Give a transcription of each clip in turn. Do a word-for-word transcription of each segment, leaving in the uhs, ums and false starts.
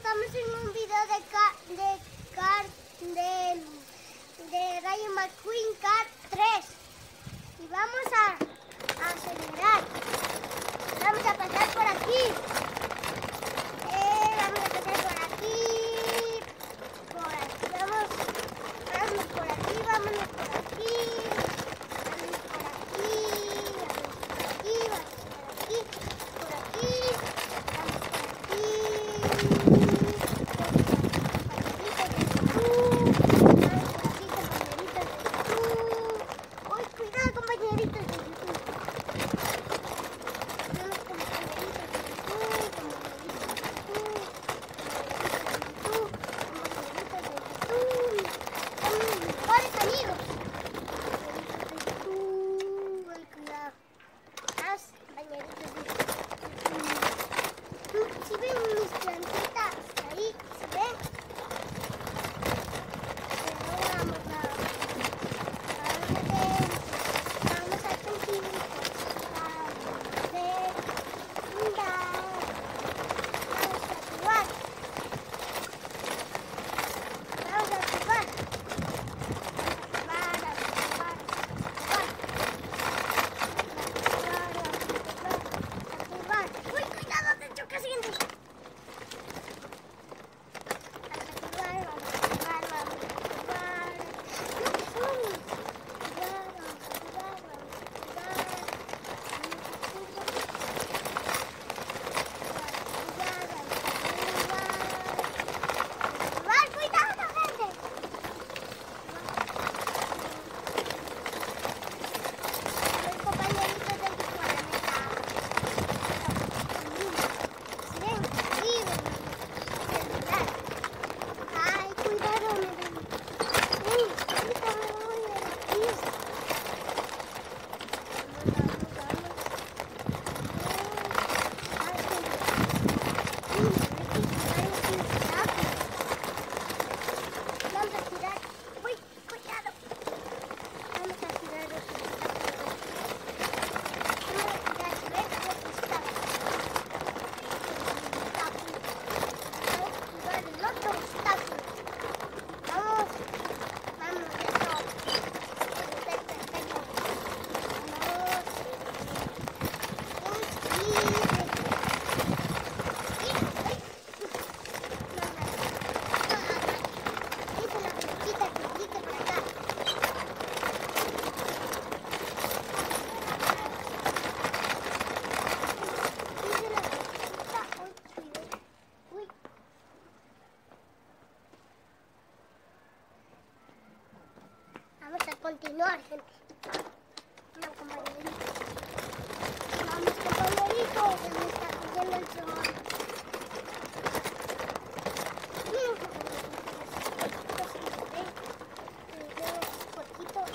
estamos en un video de car, de car, de, de Rayo McQueen Car tres y vamos a, a acelerar. Vamos a pasar por aquí. Eh, vamos a pasar por aquí. Por aquí, vamos. Vamos por aquí, vámonos por aquí. Vamos por aquí. Vamos por aquí, vamos por aquí. Por aquí. Vamos por aquí. Continuar, gente. No, compañerito. Vamos, compañerito. Se me está cayendo el sol. Miren, poquitos.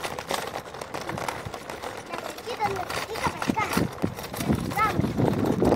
Vamos.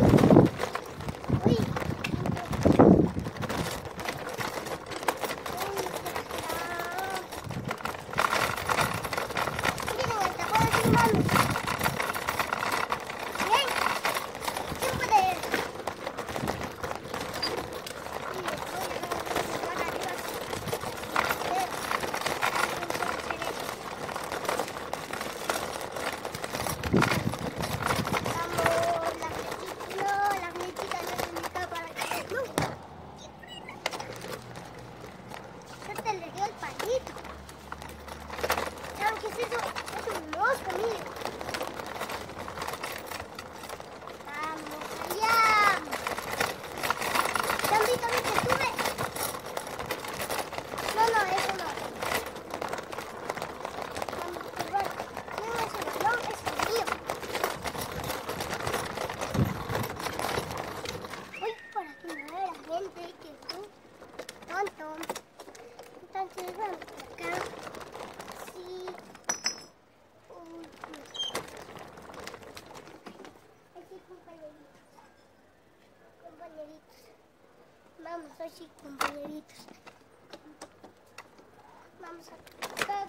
Vamos así, compañeritos. Vamos a tocar.